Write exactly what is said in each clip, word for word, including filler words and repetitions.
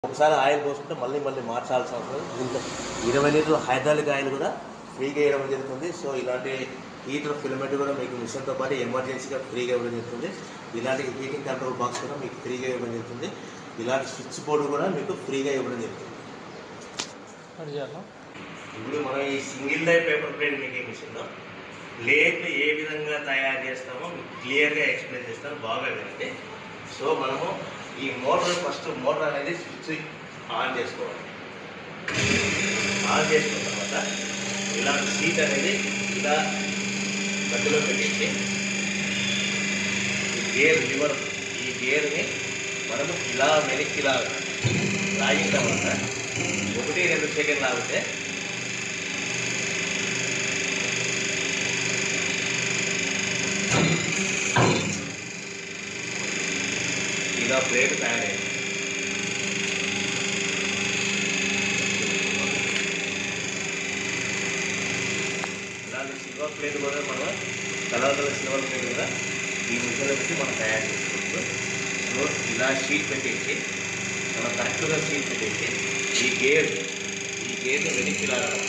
ఒకసారి ఆయిల్ పోసుకుంటే మళ్ళీ మళ్ళీ మార్చాల్సిన అవసరం. దీంట్లో ఇరవై లీటర్ల హైడ్రాలిక్ ఆయిల్ కూడా ఫ్రీగా ఇవ్వడం జరుగుతుంది. సో ఇలాంటి హీటర్ ఫిలమెంట్ కూడా మీకు మిషన్తో పాటు ఎమర్జెన్సీగా ఫ్రీగా ఇవ్వడం జరుగుతుంది. ఇలాంటి హీటింగ్ కంట్రోల్ బాక్స్ కూడా మీకు ఫ్రీగా ఇవ్వడం జరుగుతుంది. ఇలాంటి స్విచ్ బోర్డు కూడా మీకు ఫ్రీగా ఇవ్వడం జరుగుతుంది. ఇప్పుడు మనం ఈ single line paper plate making మిషన్లో ప్లేట్ ఏ విధంగా తయారు చేస్తామో క్లియర్గా ఎక్స్ప్లెయిన్ చేస్తాను, బాగా వినండి. సో మనము ఈ మోటార్ ఫస్ట్ మోటార్ అనేది స్విచ్ ఆన్ చేసుకోవాలి. ఆన్ చేసుకున్న తర్వాత ఇలాంటి సీట్ అనేది ఇలా మధ్యలో పెట్టేసి ఈ గేర్ లివర్ ఈ గేర్ని మనము ఇలా వెనక్కి ఇలా లాగిన తర్వాత ఒకటి రెండు సెకండ్ లాగితే ఇలా ప్లేట్ తయారైంది. ఇలాంటి సిల్వర్ ప్లేట్ కూడా మనం కలర్ కలర్ సిల్వర్ ప్లేట్ కూడా ఈ మిషన్లో పెట్టి మనం తయారు చేసుకోవచ్చు. సో ఇలా షీట్ పెట్టేసి మనం కరెక్ట్గా షీట్ పెట్టేసి ఈ గేర్ ఈ గేర్ని వెనక్కి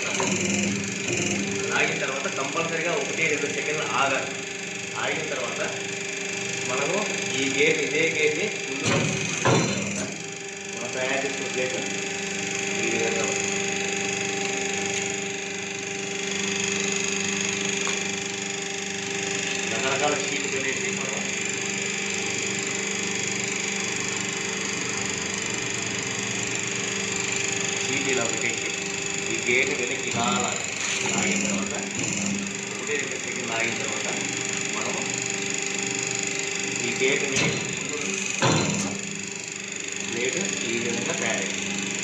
లాగిన తర్వాత కంపల్సరీగా ఒకటి రెండు సెకండ్లు ఆగాలి. ఆగిన తర్వాత మనము ఈ గేర్ ఇదే గేర్ని ఫుల్గా మనం తయారు చేసుకున్న ప్లేట్ ఈ విధంగా రకరకాల షీట్ పెట్టేసి మనం షీట్ ఇలా పెట్టేసి ఈ గేర్ని వెనక్కి ఇలా లాగిన తర్వాత ఒకటి రెండు సెకండ్ లాగిన తర్వాత మనము ఈ గేట్ ప్లేట్ ఈ విధంగా తయారైంది.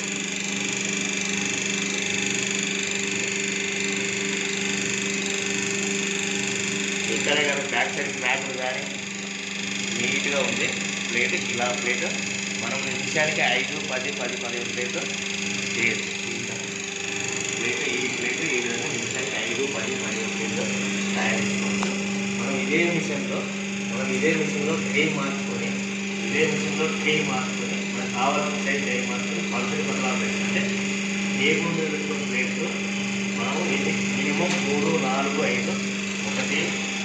ఇక్కడే కానీ బ్యాక్ సైడ్ క్రాక్ కానీ నీట్గా ఉంది. ప్లేట్ ఇలా ప్లేట్ మనం నిమిషానికి ఐదు పది పది పదిహేను ప్లేట్ చేయొచ్చు. ప్లేట్ ఈ ప్లేట్ ఈ విధంగా నిమిషానికి ఐదు పది పదిహేను ప్లేట్ తయారు చేసుకోవచ్చు. మనం ఇదే మిషన్లో మనం ఇదే మిషన్లో ట్రే మార్చుకొని ఇదే మిషన్లో ట్రే మార్చుకొని మనకు కావాల్సిన సైజ్ ట్రే మార్చుకొని పల్సరి బదలాలు అంటే టేబుల్ మీద పెట్టుకున్న ప్లేట్లు మనము ఇది మినిమం మూడు నాలుగు ఐదు ఒకటి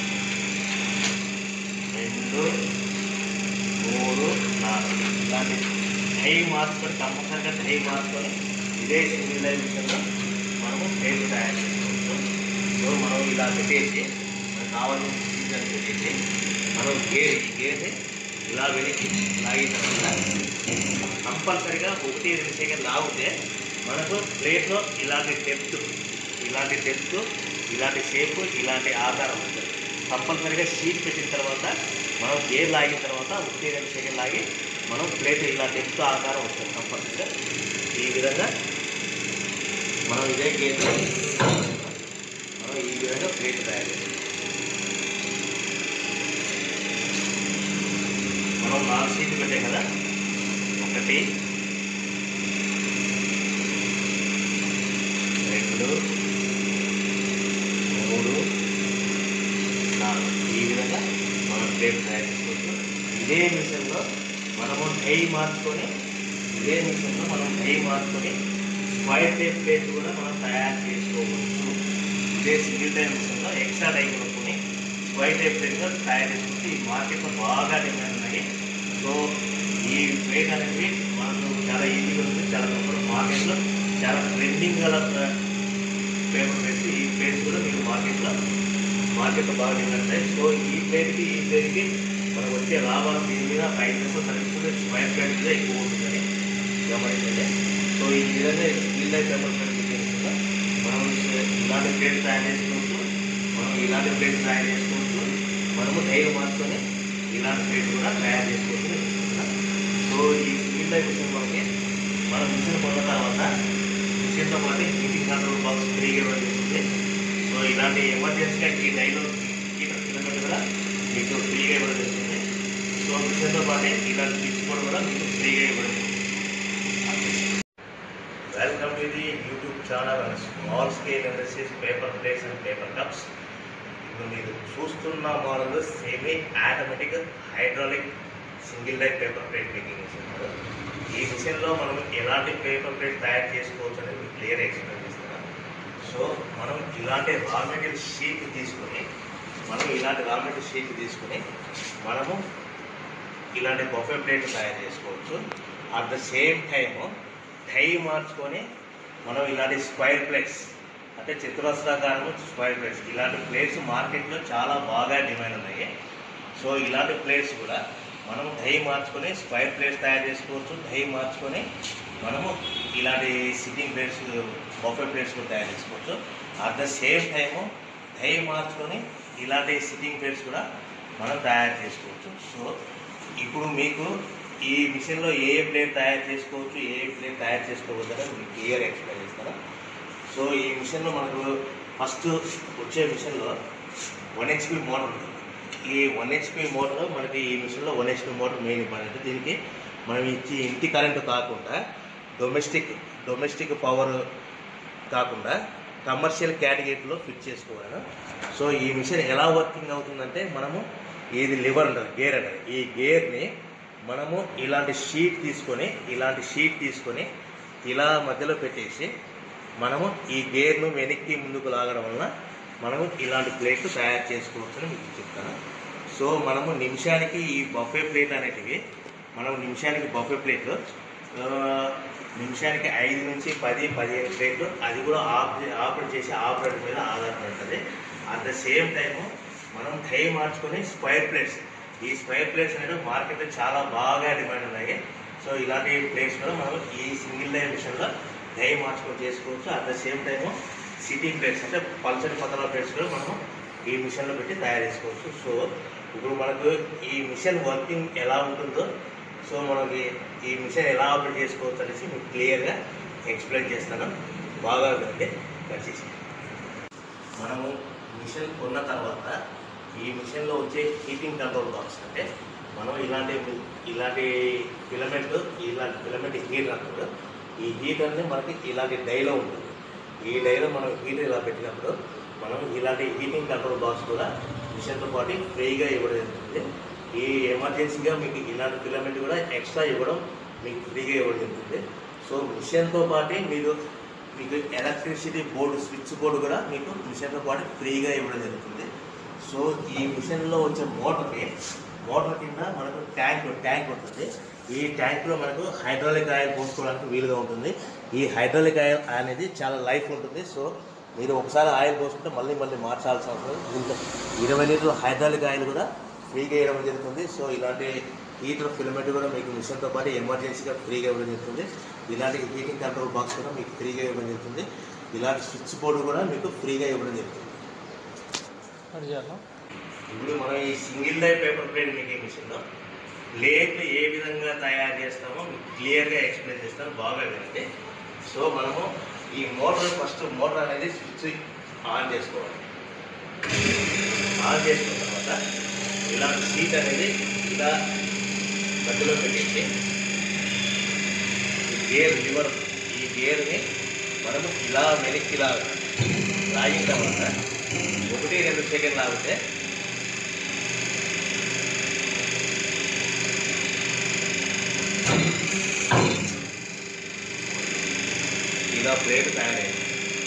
రెండు మూడు నాలుగు ఇలాంటి ట్రై మార్చుకొని కంపల్సరిగా ట్రై మార్చుకొని ఇదే సింగిల్ లైన్ మిషన్లో మనము ప్లేట్లు తయారు చేసుకోవచ్చు. సో మనం ఇలా పెట్టేసి మనకు కావాల్సిన సీజన్ పెట్టేసి మనం గేర్ ఈ గేర్ని ఇలా వెనక్కి లాగిన తర్వాత కంపల్సరిగా ఒకటి రెండు సెకండ్ లాగితే మనకు ప్లేట్లో ఇలాంటి డెప్త్ ఇలాంటి డెప్త్ ఇలాంటి షేప్ ఇలాంటి ఆకారం ఉంటుంది. కంపల్సరిగా షీట్ పెట్టిన తర్వాత మనం గేర్ లాగిన తర్వాత ఒకటి రెండు సెకండ్ లాగి మనం ప్లేట్ ఇలా డెప్త్ ఆకారం వస్తుంది. కంపల్సరిగా ఈ విధంగా మనం ఇదే గేర్లో మనం ఈ విధంగా ప్లేట్ తయారు చేస్తాం. మనం నాలుగు సీట్లు పెట్టాం కదా, ఒకటి రెండు మూడు నాలుగు ఈ విధంగా మనం ప్లేట్ తయారు చేసుకోవచ్చు. ఇదే మిషన్లో మనము డై మార్చుకొని ఇదే మిషన్లో మనం డై మార్చుకొని స్క్వైర్ టైప్ ప్లేట్ కూడా మనం తయారు చేసుకోవచ్చు. ఇదే సింగిల్ టైం మిషన్లో ఎక్స్ట్రా డై కొనుక్కొని స్క్వైర్ టైప్ ప్లేట్ కూడా తయారు చేసుకుంటే ఈ మార్కెట్లో బాగా డిమాండ్ ఉన్నాయి. సో ఈ ప్లేట్ అనేది మనకు చాలా ఈజీగా ఉంటుంది, చాలా తక్కువ మార్కెట్లో చాలా ట్రెండింగ్ గల పేపర్ ప్లేట్స్. ఈ ప్లేట్స్ కూడా మీకు మార్కెట్లో మార్కెట్లో బాగా డిమాండ్ ఉంటాయి. సో ఈ ప్లేట్కి ఈ ప్లేట్కి మనకు వచ్చే లాభాలు దీని మీద five percent service square plate మీద ఎక్కువ ఉంటుందని గమనించండి. సో ఈ విధంగా స్టీల్ లైఫ్ పేపర్ ప్లేట్ కూడా మనం ఇలాంటి ప్లేట్ తయారు చేసుకోవచ్చు. మనం ఇలాంటి ప్లేట్ తయారు చేసుకోవచ్చు. మనము ధైర్యం మార్చుకొని ఇలాంటి ప్లేట్ కూడా తయారు చేసుకోవచ్చు. సో ఈ స్టీల్ లైఫ్ మిషన్ మనకి మనం మిషన్ కొన్న తర్వాత మిషన్తో పాటు హీటింగ్ కంట్రోల్ బాక్స్ ఫ్రీగా ఇవ్వడం జరుగుతుంది. సో ఇలాంటి ఎమర్జెన్సీగా ఈ డైలో హీటర్ ఫిలమెంట్ కూడా మీకు ఫ్రీగా ఇవ్వడం జరుగుతుంది. సో మిషన్తో పాటు ఇలాంటి స్విచ్ బోర్డ్ కూడా మీకు ఫ్రీగా ఇవ్వడం జరుగుతుంది. Welcome to the YouTube channel small scale industries paper plates and paper cups. ఇప్పుడు మీరు చూస్తున్న model semi automatic hydraulic single line paper plate making machine. ఈ మిషన్లో మనం ఎలాంటి పేపర్ ప్లేట్ తయారు చేసుకోవచ్చు అనేది మీకు క్లియర్ ఎక్స్ప్లెయిన్ చేస్తున్నాను. సో మనం ఇలాంటి రా మెటీరియల్ షీట్ తీసుకొని మనం ఇలాంటి రా మెటీరియల్ షీట్ తీసుకొని మనము ఇలాంటి బఫే ప్లేట్ తయారు చేసుకోవచ్చు. At the same time die మార్చుకొని మనం ఇలాంటి స్క్వైర్ ప్లేట్స్ అంటే చతురస్రాకారము స్క్వైర్ ప్లేట్స్ ఇలాంటి ప్లేట్స్ మార్కెట్లో చాలా బాగా డిమాండ్ ఉన్నాయి. సో ఇలాంటి ప్లేట్స్ కూడా మనం డై మార్చుకొని స్క్వైర్ ప్లేట్స్ తయారు చేసుకోవచ్చు. డై మార్చుకొని మనము ఇలాంటి సిట్టింగ్ ప్లేట్స్ బఫే ప్లేట్స్ కూడా తయారు చేసుకోవచ్చు. At the same time die మార్చుకొని ఇలాంటి సిట్టింగ్ ప్లేట్స్ కూడా మనం తయారు చేసుకోవచ్చు. సో ఇప్పుడు మీకు ఈ మిషన్లో ఏ ఏ ప్లేట్ తయారు చేసుకోవచ్చు, ఏ ఏ ప్లేట్ తయారు చేసుకోవద్దని మీకు క్లియర్ ఎక్స్ప్లెయిన్ చేస్తాను. సో ఈ మిషన్లో మనకు ఫస్ట్ వచ్చే మిషన్లో వన్ హెచ్పి మోటార్ ఉంటుంది. ఈ వన్ హెచ్పి మోటార్ మనకి ఈ మిషన్లో one HP motor main important. దీనికి మనం ఇచ్చి ఇంటి కరెంటు కాకుండా డొమెస్టిక్ డొమెస్టిక్ పవర్ కాకుండా కమర్షియల్ కేటగిరీలో ఫిట్ చేసుకోవాలి. సో ఈ మిషన్ ఎలా వర్కింగ్ అవుతుందంటే మనము ఇది లివర్ ఉంటుంది, గేర్ అంటారు. ఈ గేర్ని మనము ఇలాంటి షీట్ తీసుకొని ఇలాంటి షీట్ తీసుకొని ఇలా మధ్యలో పెట్టేసి మనము ఈ గేర్ను వెనక్కి ముందుకు లాగడం వలన మనము ఇలాంటి ప్లేట్లు తయారు చేసుకోవచ్చని మీకు చెప్తాను. సో మనము నిమిషానికి ఈ బఫే ప్లేట్ అనేటివి మనం నిమిషానికి బఫే ప్లేట్లు నిమిషానికి ఐదు నుంచి పది పదిహేను ప్లేట్లు అది కూడా ఆపరేట్ ఆపరేట్ చేసి ఆపరేటర్ మీద ఆధారపడి ఉంటుంది. అట్ ద సేమ్ టైము మనం డై మార్చుకొని స్క్వైర్ ప్లేట్స్ ఈ స్క్వైర్ ప్లేట్స్ అనేవి మార్కెట్లో చాలా బాగా డిమాండ్ ఉన్నాయి. సో ఇలాంటి ప్లేట్స్ కూడా మనం ఈ సింగిల్ డై మిషన్లో డై మార్చుకొని చేసుకోవచ్చు. At the same time sitting plates అంటే పల్సటి పతల ప్లేట్స్ కూడా మనం ఈ మిషన్లో పెట్టి తయారు చేసుకోవచ్చు. సో ఇప్పుడు మనకు ఈ మిషన్ వర్కింగ్ ఎలా ఉంటుందో సో మనకి ఈ మిషన్ ఎలా ఆపరేట్ చేసుకోవచ్చు అనేసి మీకు క్లియర్గా ఎక్స్ప్లెయిన్ చేస్తాను. బాగా వినండి దయచేసి. మనము మిషన్ కొన్న తర్వాత ఈ మిషన్లో వచ్చే హీటింగ్ కంట్రోల్ బాక్స్ అంటే మనం ఇలాంటి ఇలాంటి ఫిలమెంట్ ఇలాంటి ఫిలమెంట్ హీటర్ అన్నప్పుడు ఈ హీటర్ని మనకి ఇలాంటి డైలో ఉంటుంది. ఈ డైలో మనం హీటర్ ఇలా పెట్టినప్పుడు మనం ఇలాంటి హీటింగ్ కంట్రోల్ బాక్స్ కూడా మిషన్తో పాటు ఫ్రీగా ఇవ్వడం జరుగుతుంది. ఈ ఎమర్జెన్సీగా మీకు ఇలాంటి ఫిలమెంట్ కూడా ఎక్స్ట్రా ఇవ్వడం మీకు ఫ్రీగా ఇవ్వడం జరుగుతుంది. సో మిషన్తో పాటు మీరు మీకు ఎలక్ట్రిసిటీ బోర్డు స్విచ్ బోర్డు కూడా మీకు మిషన్తో పాటు ఫ్రీగా ఇవ్వడం జరుగుతుంది. సో ఈ మిషన్లో వచ్చే మోటార్ని మోటార్ కింద మనకు ట్యాంక్ ట్యాంక్ ఉంటుంది. ఈ ట్యాంక్లో మనకు హైడ్రాలిక్ ఆయిల్ పోసుకోవడానికి వీలుగా ఉంటుంది. ఈ హైడ్రాలిక్ ఆయిల్ అనేది చాలా లైఫ్ ఉంటుంది. సో మీరు ఒకసారి ఆయిల్ పోసుకుంటే మళ్ళీ మళ్ళీ మార్చాల్సిన అవసరం. దీంట్లో ఇరవై లీటర్ల హైడ్రాలిక్ ఆయిల్ కూడా ఫ్రీగా ఇవ్వడం జరుగుతుంది. సో ఇలాంటి హీటర్ ఫిలమెంట్ కూడా మీకు మిషన్తో పాటు ఎమర్జెన్సీగా ఫ్రీగా ఇవ్వడం జరుగుతుంది. ఇలాంటి హీటింగ్ కంట్రోల్ బాక్స్ కూడా మీకు ఫ్రీగా ఇవ్వడం జరుగుతుంది. ఇలాంటి స్విచ్ బోర్డు కూడా మీకు ఫ్రీగా ఇవ్వడం జరుగుతుంది. ఇప్పుడు మనం ఈ single die paper plate making మిషన్లో ప్లేట్ ఏ విధంగా తయారు చేస్తామో మీకు క్లియర్గా ఎక్స్ప్లెయిన్ చేస్తాను. బాగా వినండి. సో మనము ఈ మోటార్ ఫస్ట్ మోటార్ అనేది స్విచ్ ఆన్ చేసుకోవాలి. ఆన్ చేసుకున్న తర్వాత ఇలాంటి సీట్ అనేది ఇలా మధ్యలో పెట్టేసి ఈ గేర్ లివర్ ఈ గేర్ని మనము ఇలా వెనక్కి లాగా లాగిన తర్వాత ఒకటి రెండు సెకండ్ లాగితే ఇలా ప్లేట్ తయారైంది.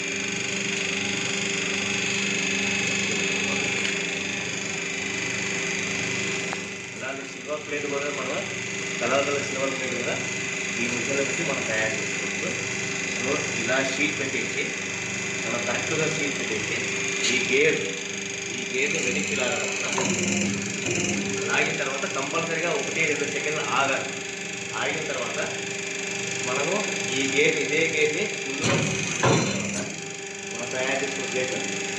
ఇలాంటి సిల్వర్ ప్లేట్ కూడా మనం కలర్ కలర్ సిల్వర్ ప్లేట్ కూడా ఈ మిషన్లో పెట్టి మనం తయారు చేసుకోవచ్చు. సో ఇలా షీట్ పెట్టేసి మనం కరెక్ట్గా షీట్ పెట్టేసి ఈ గేర్ ఈ గేర్ని వెనక్కి లాగాలన్నమాట. లాగిన తర్వాత కంపల్సరీగా ఒకటి రెండు సెకండ్లు ఆగాలి. ఆగిన తర్వాత మనము ఈ గేర్ ఇదే గేర్ని మనం తయారు చేసుకున్న ప్లేట్